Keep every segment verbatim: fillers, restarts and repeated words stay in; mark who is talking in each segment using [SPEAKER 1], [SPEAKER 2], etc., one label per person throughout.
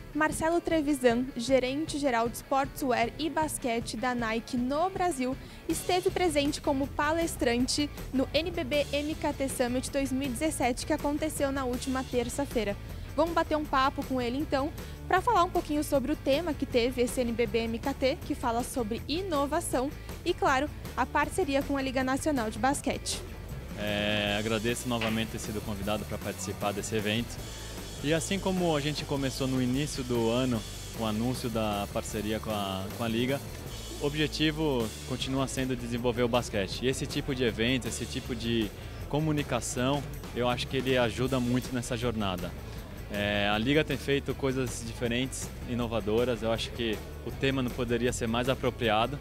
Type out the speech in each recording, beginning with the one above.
[SPEAKER 1] Marcelo Trevisan, gerente-geral de Sportswear e Basquete da Nike no Brasil, esteve presente como palestrante no N B B M K T Summit dois mil e dezessete, que aconteceu na última terça-feira. Vamos bater um papo com ele então, para falar um pouquinho sobre o tema que teve esse N B B M K T, que fala sobre inovação e, claro, a parceria com a Liga Nacional de Basquete.
[SPEAKER 2] É, agradeço novamente ter sido convidado para participar desse evento. E assim como a gente começou no início do ano com o anúncio da parceria com a, com a Liga, o objetivo continua sendo desenvolver o basquete. E esse tipo de evento, esse tipo de comunicação, eu acho que ele ajuda muito nessa jornada. É, a Liga tem feito coisas diferentes, inovadoras, eu acho que o tema não poderia ser mais apropriado.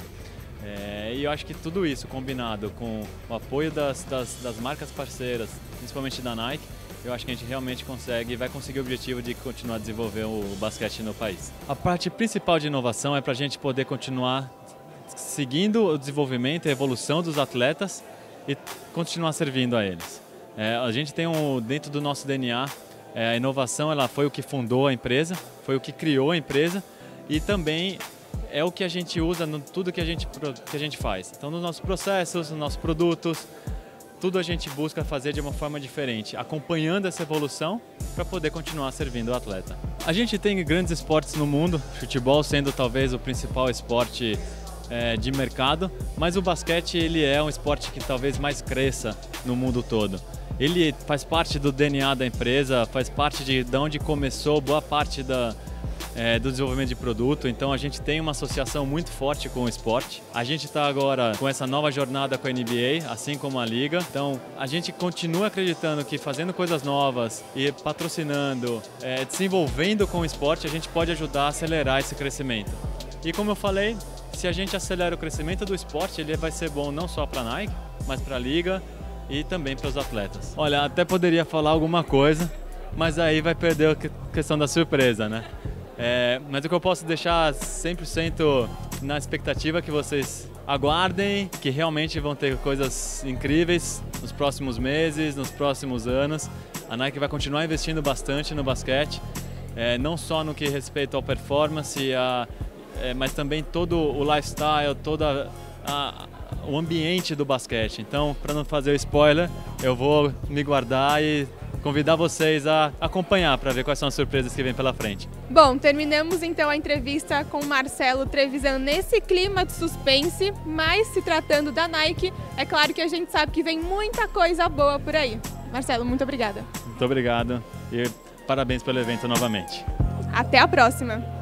[SPEAKER 2] É, e eu acho que tudo isso combinado com o apoio das, das, das marcas parceiras, principalmente da Nike, eu acho que a gente realmente consegue, vai conseguir o objetivo de continuar a desenvolver o basquete no país. A parte principal de inovação é para a gente poder continuar seguindo o desenvolvimento e a evolução dos atletas e continuar servindo a eles. É, a gente tem um, dentro do nosso D N A, é, a inovação ela foi o que fundou a empresa, foi o que criou a empresa e também é o que a gente usa em tudo que a gente, que a gente faz. Então, nos nossos processos, nos nossos produtos, tudo a gente busca fazer de uma forma diferente, acompanhando essa evolução para poder continuar servindo o atleta. A gente tem grandes esportes no mundo, futebol sendo talvez o principal esporte é, de mercado, mas o basquete ele é um esporte que talvez mais cresça no mundo todo. Ele faz parte do D N A da empresa, faz parte de, de onde começou boa parte da É, do desenvolvimento de produto, então a gente tem uma associação muito forte com o esporte. A gente está agora com essa nova jornada com a N B A, assim como a Liga, então a gente continua acreditando que fazendo coisas novas e patrocinando, é, desenvolvendo com o esporte, a gente pode ajudar a acelerar esse crescimento. E como eu falei, se a gente acelera o crescimento do esporte, ele vai ser bom não só para a Nike, mas para a Liga e também para os atletas. Olha, até poderia falar alguma coisa, mas aí vai perder a questão da surpresa, né? É, mas o que eu posso deixar cem por cento na expectativa é que vocês aguardem, que realmente vão ter coisas incríveis nos próximos meses, nos próximos anos. A Nike vai continuar investindo bastante no basquete, é, não só no que respeita ao performance, a, é, mas também todo o lifestyle, todo a, a, o ambiente do basquete. Então, para não fazer o spoiler, eu vou me guardar e convidar vocês a acompanhar para ver quais são as surpresas que vêm pela frente.
[SPEAKER 1] Bom, terminamos então a entrevista com Marcelo Trevisan nesse clima de suspense, mas se tratando da Nike, é claro que a gente sabe que vem muita coisa boa por aí. Marcelo, muito obrigada.
[SPEAKER 2] Muito obrigado e parabéns pelo evento novamente.
[SPEAKER 1] Até a próxima!